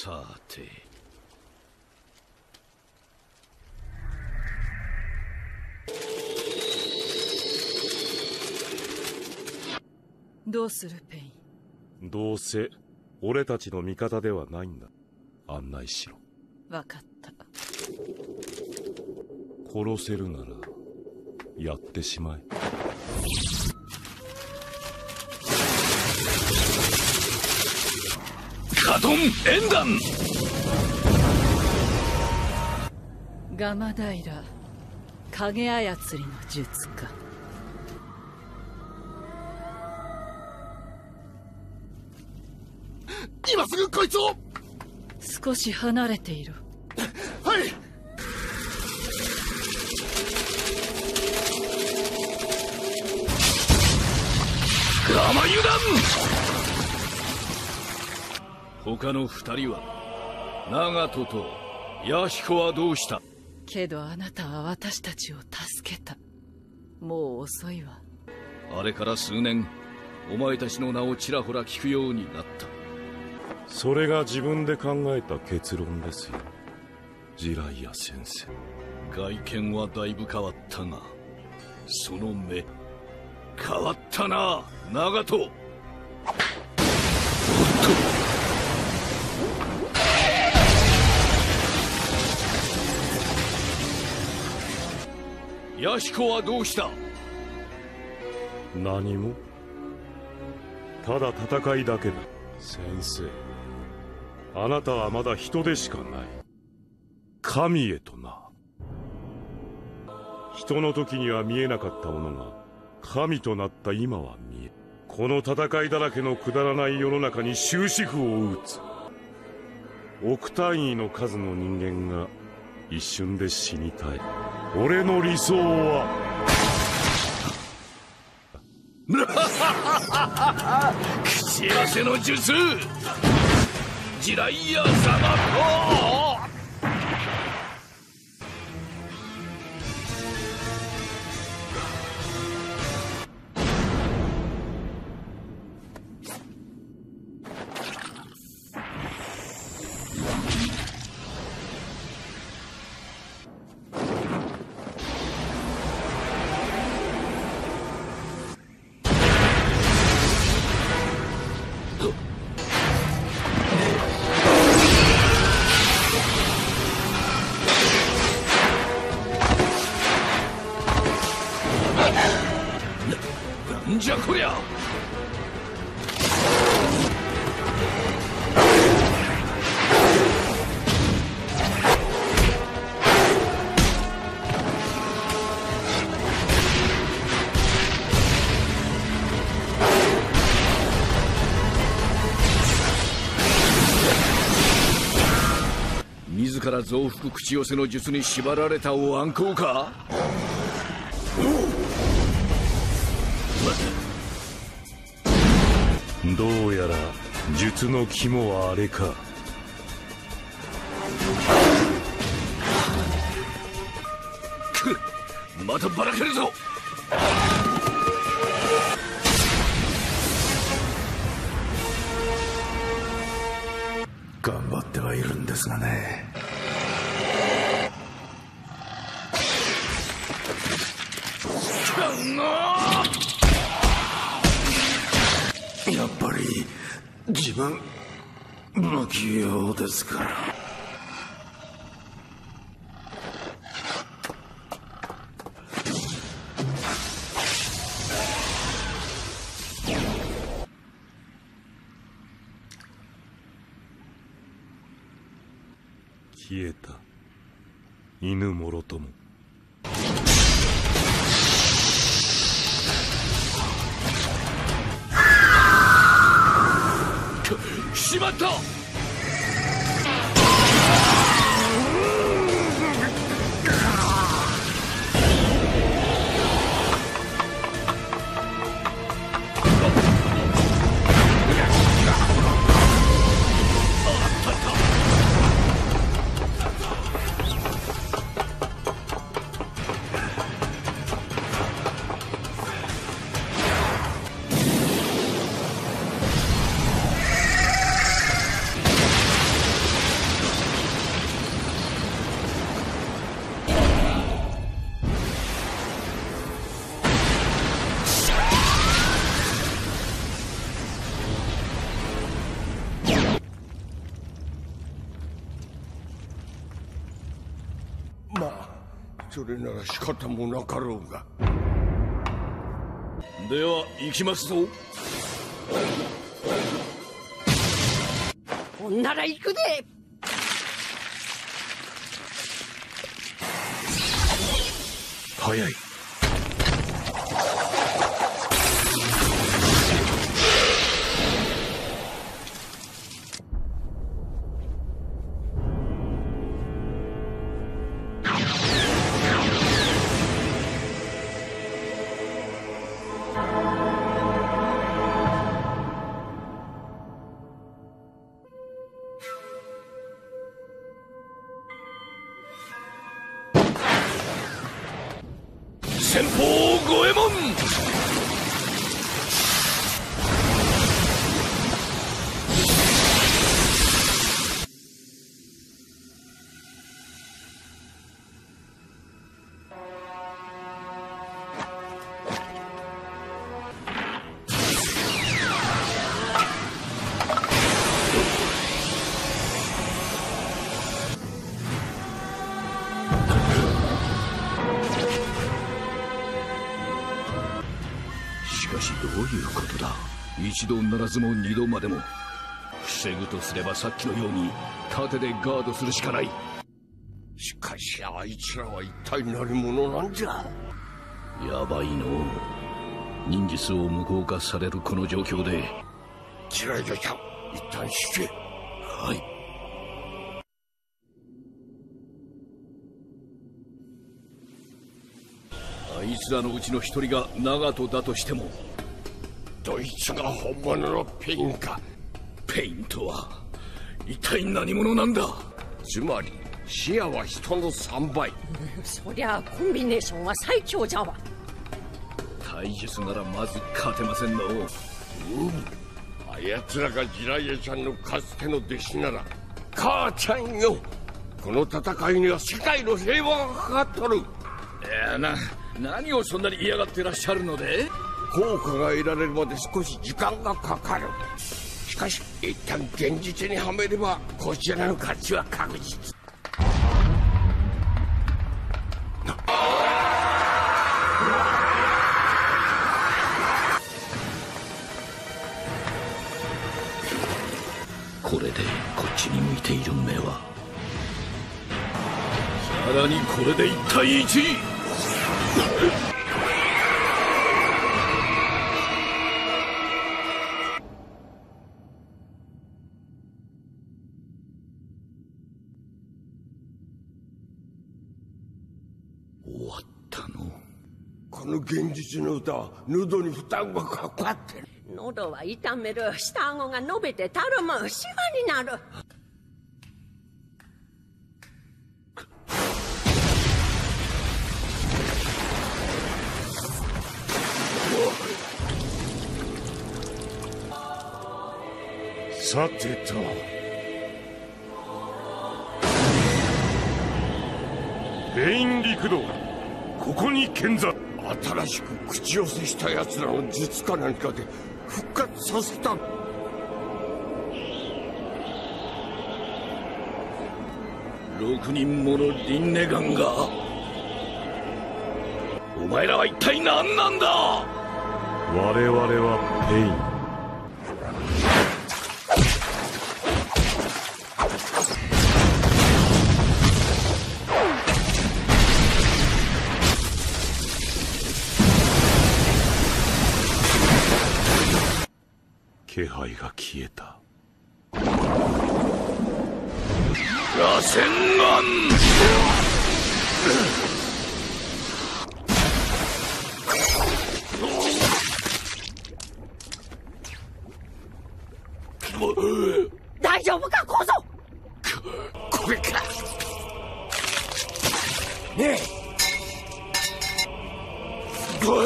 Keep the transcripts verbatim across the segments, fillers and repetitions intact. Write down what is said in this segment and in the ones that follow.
さて。 どうするペイン。どうせ俺たちの味方ではないんだ。案内しろ。 分かった。 殺せるならやってしまえ。 カトン演弾。 ガマダイラ影操りの術か。 今すぐこいつを。 少し離れている。 はい。 ガマ油断。他の二人は長門と弥彦はどうした？ けどあなたは私たちを助けた。もう遅いわ。 あれから数年、お前たちの名をちらほら聞くようになった。 それが自分で考えた結論ですよ、ジライア先生。 外見はだいぶ変わったが、その目変わったな、長門。おっと、弥彦はどうした？ 何も。ただ戦いだけだ。先生、あなたはまだ人でしかない。神へとな。人の時には見えなかったものが神となった今は見え、この戦いだらけのくだらない世の中に終止符を打つ。億単位の数の人間が一瞬で死に絶え、俺の理想は口寄せの術、ジライア様と。なんじゃこりゃ。自ら増幅口寄せの術に縛られたお暗号か。 どうやら術の肝はあれか。 くっ、またばらけるぞ。 頑張ってはいるんですがね。やっぱり自分不器用ですから。 消えた犬もろとも。 しまった。 それなら仕方もなかろうが。 では行きますぞ。 ほんなら行くで。 早い。先方五右衛門。しかしどういうことだ。一度ならずも二度までも。防ぐとすればさっきのように盾でガードするしかない。 しかしあいつらは一体何者なんじゃ。 やばいのう。忍術を無効化されるこの状況で。 チライドちゃん、一旦引け。 はい。あいつらのうちの一人が長門だとしても。 どいつが本物のペインか。 ペインとは一体何者なんだ。 つまり視野は人のさんばい。 そりゃあコンビネーションは最強じゃわ。 体術ならまず勝てませんの。うん、 あやつらがジライエちゃんのかつての弟子なら。母ちゃんよ、この戦いには世界の平和がかかっとる。 いやな、何をそんなに嫌がってらっしゃるので。 効果が得られるまで少し時間がかかる。しかし一旦現実にはめればこちらの勝ちは確実。 これでこっちに向いている目は。さらにこれで一対一。終わったの。 この現実の歌は喉に負担がかかってる。 喉は痛める。下顎が伸びてたるむ。シワになる。 さてと、ベイン陸道、ここに見座。 新しく口寄せした奴らの術か何かで復活させた。 六人ものリンネガンが。お前らは一体何なんだ。 我々はペイン。気配が消えた。 螺旋丸。 大丈夫か小僧。 これか。ねえ。おい。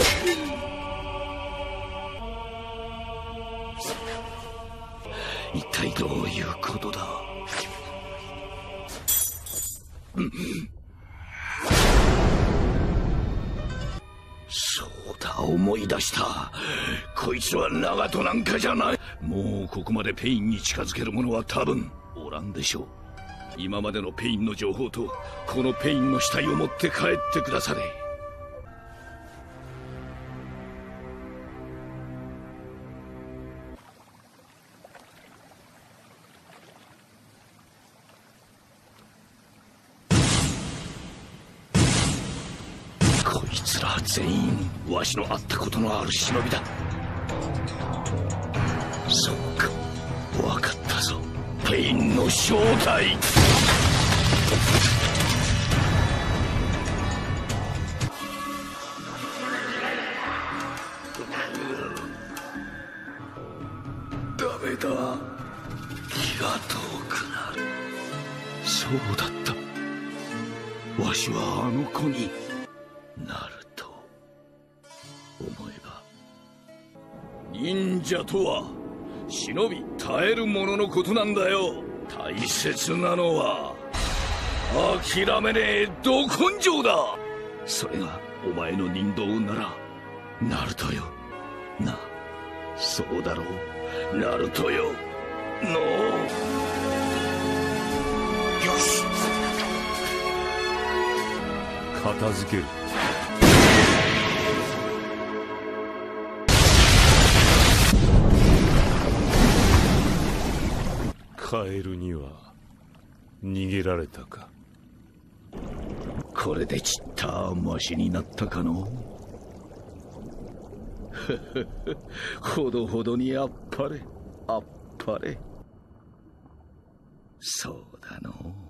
一体どういうことだ。うん、そうだ、思い出した。こいつは長門なんかじゃない。もうここまでペインに近づける者は多分おらんでしょう。 今までのペインの情報とこのペインの死体を持って帰ってくだされ。こいつら全員わしの会ったことのある忍びだ。そっか、分かったぞ。ペインの正体。ダメだ、気が遠くなる。そうだった、わしはあの子になると思えば。忍者とは忍び耐える者のことなんだよ。大切なのは諦めねえど根性だ。それがお前の人道ならナルトよな。そうだろうナルトよの。よし、 片付ける。カエルには逃げられたか。 これでちったマシになったかの。ほどほどにあっぱれあっぱれ。そうだの。